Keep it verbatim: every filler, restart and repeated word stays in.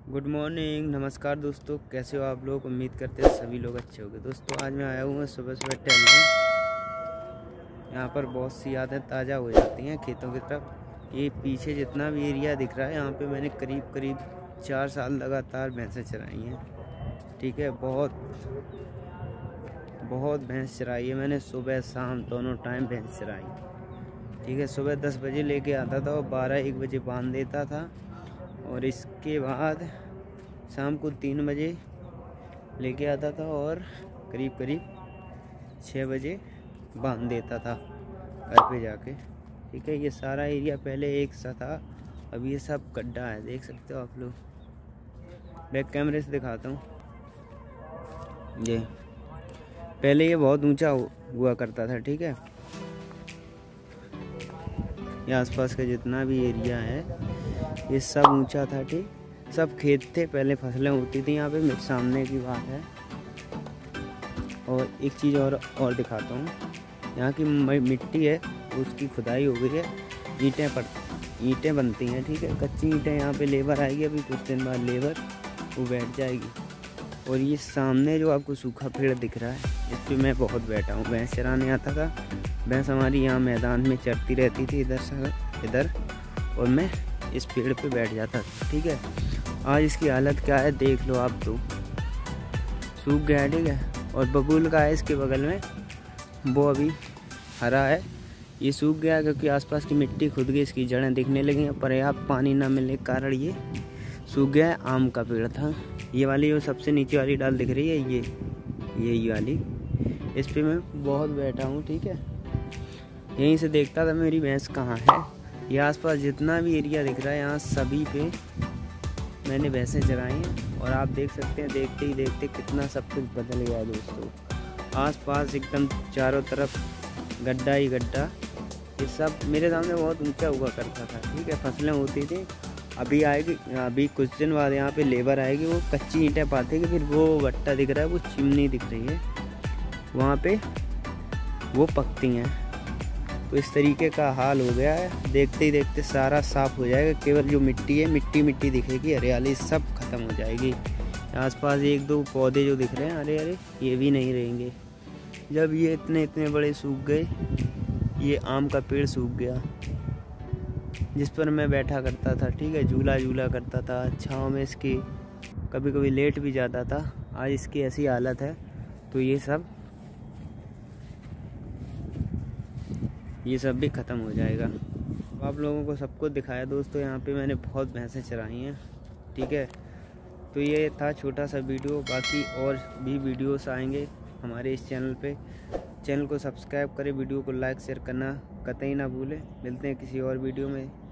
Good morning, नमस्कार दोस्तों। कैसे हो आप लोग? उम्मीद करते हैं सभी लोग अच्छे होंगे। दोस्तों आज मैं आया हूँ सुबह सुबह टहलने। यहाँ पर बहुत सी यादें ताज़ा हो जाती हैं खेतों की तरफ। ये पीछे जितना भी एरिया दिख रहा है, यहाँ पे मैंने करीब करीब चार साल लगातार भैंसें चराई हैं। ठीक है, बहुत बहुत भैंस चराई है मैंने, सुबह शाम दोनों टाइम भैंस चराई। ठीक है, सुबह दस बजे लेके आता था और बारह एक बजे बांध देता था, और इसके बाद शाम को तीन बजे लेके आता था और करीब करीब छः बजे बांध देता था घर पे जाके। ठीक है, ये सारा एरिया पहले एक सा था, अब ये सब गड्ढा है, देख सकते हो आप लोग। बैक कैमरे से दिखाता हूँ। ये पहले ये बहुत ऊंचा हुआ करता था। ठीक है, ये आसपास का जितना भी एरिया है ये सब ऊंचा था। ठीक, सब खेत थे, पहले फसलें होती थी यहाँ पे। मेरे सामने की बात है। और एक चीज़ और और दिखाता हूँ। यहाँ की मिट्टी है, उसकी खुदाई हो गई है, ईंटें पड़ ईंटें बनती हैं। ठीक है, कच्ची ईंटें। यहाँ पे लेबर आएगी, अभी कुछ दिन बाद लेबर वो बैठ जाएगी। और ये सामने जो आपको सूखा पेड़ दिख रहा है, इस पर मैं बहुत बैठा हूँ। भैंस चराने आता था। भैंस हमारी यहाँ मैदान में चरती रहती थी, इधर से इधर, और मैं इस पेड़ पे बैठ जाता था। ठीक है, आज इसकी हालत क्या है देख लो आप। तो सूख गया है। ठीक है, और बबूल का है इसके बगल में, वो अभी हरा है। ये सूख गया क्योंकि आसपास की मिट्टी खुद गई, इसकी जड़ें दिखने लगी हैं। पर्याप्त पानी ना मिलने के कारण ये सूख गया है। आम का पेड़ था ये वाली, जो सबसे नीचे वाली डाल दिख रही है, ये यही वाली, इस पे मैं बहुत बैठा हूँ। ठीक है, यहीं से देखता था मेरी भैंस कहाँ है। ये आसपास जितना भी एरिया दिख रहा है, यहाँ सभी पे मैंने भैंसें चराई हैं। और आप देख सकते हैं, देखते ही देखते कितना सब कुछ बदल गया है दोस्तों। आसपास एकदम चारों तरफ गड्ढा ही गड्ढा। ये सब मेरे सामने बहुत ऊंचा हुआ करता था। ठीक है, फसलें होती थी। अभी आएगी, अभी कुछ दिन बाद यहाँ पे लेबर आएगी, वो कच्ची ईंटें पातेगी, फिर वो भट्टा दिख रहा है, वो चिमनी दिख रही है, वहाँ पे वो पकती हैं। तो इस तरीके का हाल हो गया है। देखते ही देखते सारा साफ़ हो जाएगा। केवल जो मिट्टी है, मिट्टी मिट्टी दिखेगी, हरियाली सब खत्म हो जाएगी। आसपास एक दो पौधे जो दिख रहे हैं, अरे अरे ये भी नहीं रहेंगे। जब ये इतने इतने बड़े सूख गए, ये आम का पेड़ सूख गया जिस पर मैं बैठा करता था। ठीक है, झूला झूला करता था छाँव में इसकी, कभी कभी लेट भी जाता था। आज इसकी ऐसी हालत है, तो ये सब ये सब भी ख़त्म हो जाएगा। आप लोगों को सबको दिखाया दोस्तों, यहाँ पे मैंने बहुत भैंसें चराई हैं। ठीक है, तो ये था छोटा सा वीडियो। बाकी और भी वीडियोस आएंगे हमारे इस चैनल पे। चैनल को सब्सक्राइब करें, वीडियो को लाइक शेयर करना कतई ना भूलें। मिलते हैं किसी और वीडियो में।